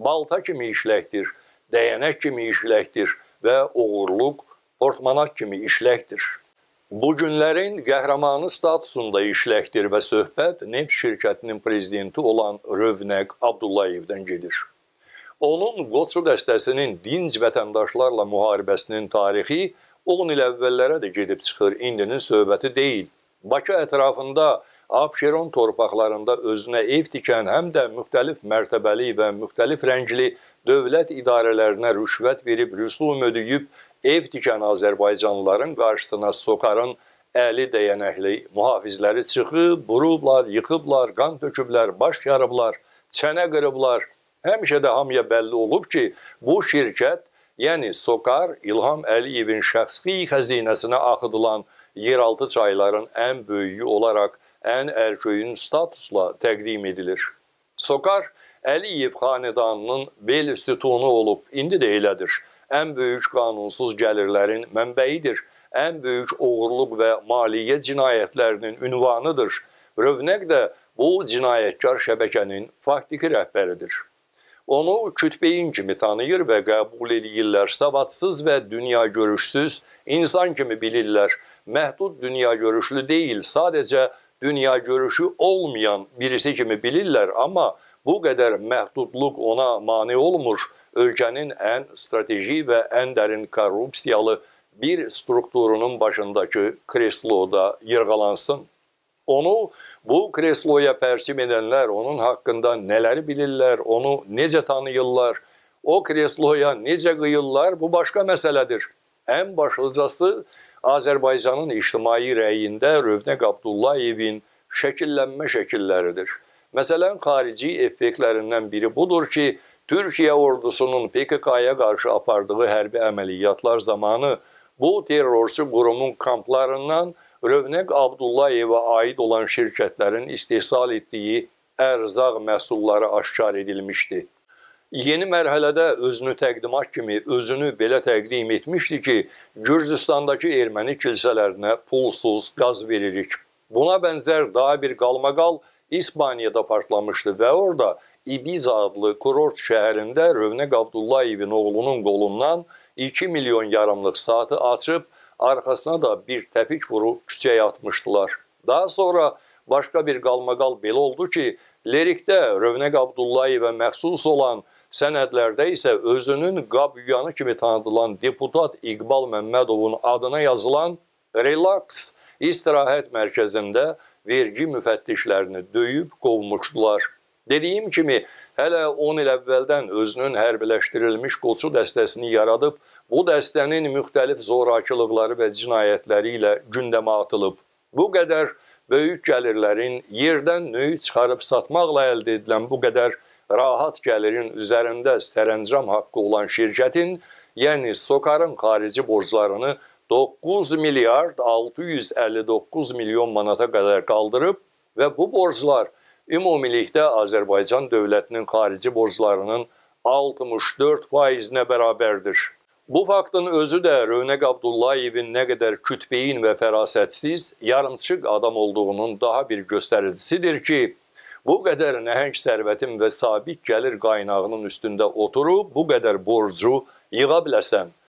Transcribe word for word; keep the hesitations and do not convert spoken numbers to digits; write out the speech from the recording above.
balta kimi işləkdir, dəyənək kimi işləkdir və oğurluq portmanat kimi işləkdir. Bu günlərin qəhrəmanı statusunda işləkdir və söhbət neft şirkətinin prezidenti olan Rövnəq Abdullayevdən gedir. Onun Qoçu dəstəsinin dinc vətəndaşlarla müharibəsinin tarixi on il əvvəllərə də gedib çıxır, indinin söhbəti deyil. Bakı ətrafında, Abşeron torpaqlarında özünə ev tikən, həm də müxtəlif mərtəbəli və müxtəlif rəngli dövlət idarələrinə rüşvət verib, rüsum ödəyib, ev tikən Azərbaycanlıların qarşısına Sokarın əli dəyənəkli mühafizləri çıxıb, vurublar, yıxıblar, qan töküblər, baş yarıblar, çənə qırıblar. Həmişə də hamıya bəlli olub ki, bu şirkət, yəni Sokar, İlham Əliyevin şəxsi xəzinəsinə axıdılan yeraltı çayların ən böyüyü olaraq ən ərköyün statusla təqdim edilir. Sokar, Əliyev xanedanının bel sütunu olub, indi də elədir. Ən böyük qanunsuz gəlirlərin mənbəyidir. Ən böyük oğurluq və maliyyə cinayətlərinin ünvanıdır. Rövnəq də bu cinayətkar şəbəkənin faktiki rəhbəridir. Onu kütbeyin kimi tanıyır və qəbul edirlər. Savadsız və dünya görüşsüz insan kimi bilirlər. Məhdud dünya görüşlü deyil, sadəcə dünya görüşü olmayan birisi kimi bilirlər. Amma bu qədər məhdudluq ona mane olmur. Ölkənin ən strateji və ən dərin korrupsiyalı bir strukturunun başındakı kresloda yırğalansın. Onu bu kresloya pərsim edənlər onun haqqında nələri bilirlər, onu necə tanıyırlar, o kresloya necə qıyırlar, bu başqa məsələdir. Ən başlıcası Azərbaycanın ictimai rəyində Rövnəq Abdullayevin şəkillənmə şəkilləridir. Məsələn, xarici effektlərindən biri budur ki, Türkiyə ordusunun P K K-ya qarşı apardığı hərbi əməliyyatlar zamanı bu terrorçu qurumun kamplarından Rövnəq Abdullayevə aid olan şirkətlərin istehsal etdiyi ərzaq məhsulları aşkar edilmişdi. Yeni mərhələdə özünü təqdimat kimi özünü belə təqdim etmişdi ki, Gürcüstandakı erməni kilsələrinə pulsuz qaz veririk. Buna bənzər daha bir qalmaqal İspaniyada partlamışdı və orada İbiza adlı kurort şəhərində Rövnəq Abdullayevin oğlunun qolundan iki milyon yarımlıq saatı açıb, arxasına da bir təpik vurub küçəyə atmışdılar. Daha sonra başqa bir qalmaqal belə oldu ki, Lerikdə Rövnəq Abdullayevə məxsus olan sənədlərdə isə özünün qab yuyanı kimi tanıdılan deputat İqbal Məmmədovun adına yazılan Relax istirahət mərkəzində vergi müfəttişlərini döyüb qovmuşdular. Dediyim kimi, hələ on il əvvəldən özünün hərbiləşdirilmiş Qoçu dəstəsini yaradıb, bu dəstənin müxtəlif zorakılıqları və cinayətləri ilə gündəmə atılıb. Bu qədər böyük gəlirlərin yerdən nöy çıxarıb satmaqla əldə edilən bu qədər rahat gəlirin üzərində sərəncam haqqı olan şirkətin, yəni Sokarın xarici borclarını doqquz milyard altı yüz əlli doqquz milyon manata qədər qaldırıb və bu borclar ümumilikdə Azərbaycan dövlətinin xarici borclarının altmış dörd faizinə bərabərdir. Bu faktın özü də Rövnəq Abdullayevin nə qədər kütbeyin və fərasətsiz, yarımçıq adam olduğunun daha bir göstəricisidir ki, bu qədər nəhəng sərvətin və sabit gəlir qaynağının üstündə oturub, bu qədər borcu yığa biləsən.